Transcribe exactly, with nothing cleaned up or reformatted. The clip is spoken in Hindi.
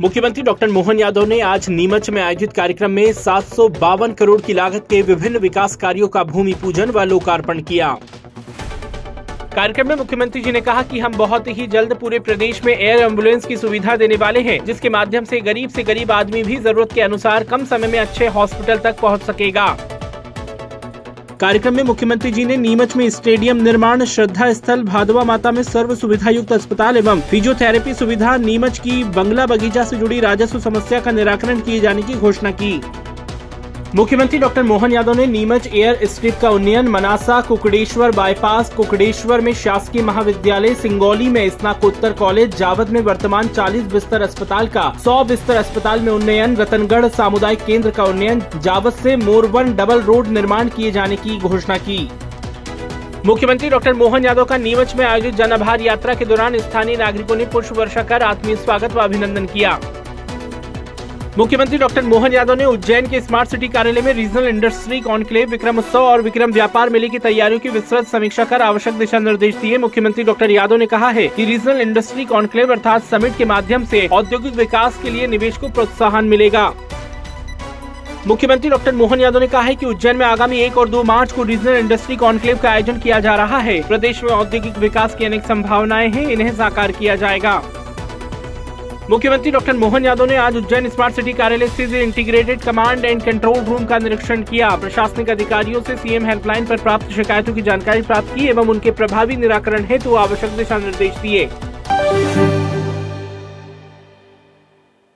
मुख्यमंत्री डॉक्टर मोहन यादव ने आज नीमच में आयोजित कार्यक्रम में सात सौ बावन करोड़ की लागत के विभिन्न विकास कार्यों का भूमि पूजन व लोकार्पण किया। कार्यक्रम में मुख्यमंत्री जी ने कहा कि हम बहुत ही जल्द पूरे प्रदेश में एयर एम्बुलेंस की सुविधा देने वाले हैं, जिसके माध्यम से गरीब से गरीब आदमी भी जरूरत के अनुसार कम समय में अच्छे हॉस्पिटल तक पहुंच सकेगा। कार्यक्रम में मुख्यमंत्री जी ने नीमच में स्टेडियम निर्माण, श्रद्धा स्थल, भादवा माता में सर्व सुविधा युक्त अस्पताल एवं फिजियोथेरेपी सुविधा, नीमच की बंगला बगीचा से जुड़ी राजस्व समस्या का निराकरण किए जाने की घोषणा की। मुख्यमंत्री डॉक्टर मोहन यादव ने नीमच एयर स्ट्रिप का उन्नयन, मनासा, कुकड़ेश्वर बाईपास, कुकड़ेश्वर में शासकीय महाविद्यालय, सिंगौली में स्नातकोत्तर कॉलेज, जावद में वर्तमान चालीस बिस्तर अस्पताल का सौ बिस्तर अस्पताल में उन्नयन, रतनगढ़ सामुदायिक केंद्र का उन्नयन, जावद से मोरवन डबल रोड निर्माण किए जाने की घोषणा की। मुख्यमंत्री डॉक्टर मोहन यादव का नीमच में आयोजित जन आभार यात्रा के दौरान स्थानीय नागरिकों ने पुष्प वर्षा कर आत्मीय स्वागत व अभिनंदन किया। मुख्यमंत्री डॉक्टर मोहन यादव ने उज्जैन के स्मार्ट सिटी कार्यालय में रीजनल इंडस्ट्री कॉन्क्लेव, विक्रम उत्सव और विक्रम व्यापार मेले की तैयारियों की विस्तृत समीक्षा कर आवश्यक दिशा निर्देश दिए। मुख्यमंत्री डॉक्टर यादव ने कहा है कि रीजनल इंडस्ट्री कॉन्क्लेव अर्थात समिट के माध्यम से औद्योगिक विकास के लिए निवेश को प्रोत्साहन मिलेगा। मुख्यमंत्री डॉक्टर मोहन यादव ने कहा है कि उज्जैन में आगामी एक और दो मार्च को रीजनल इंडस्ट्री कॉन्क्लेव का आयोजन किया जा रहा है। प्रदेश में औद्योगिक विकास की अनेक संभावनाएं हैं, इन्हें साकार किया जाएगा। मुख्यमंत्री डॉक्टर मोहन यादव ने आज उज्जैन स्मार्ट सिटी कार्यालय स्थित integrated command and control room का निरीक्षण किया। प्रशासनिक अधिकारियों से सीएम हेल्पलाइन पर प्राप्त शिकायतों की जानकारी प्राप्त की एवं उनके प्रभावी निराकरण हेतु आवश्यक दिशा निर्देश दिए।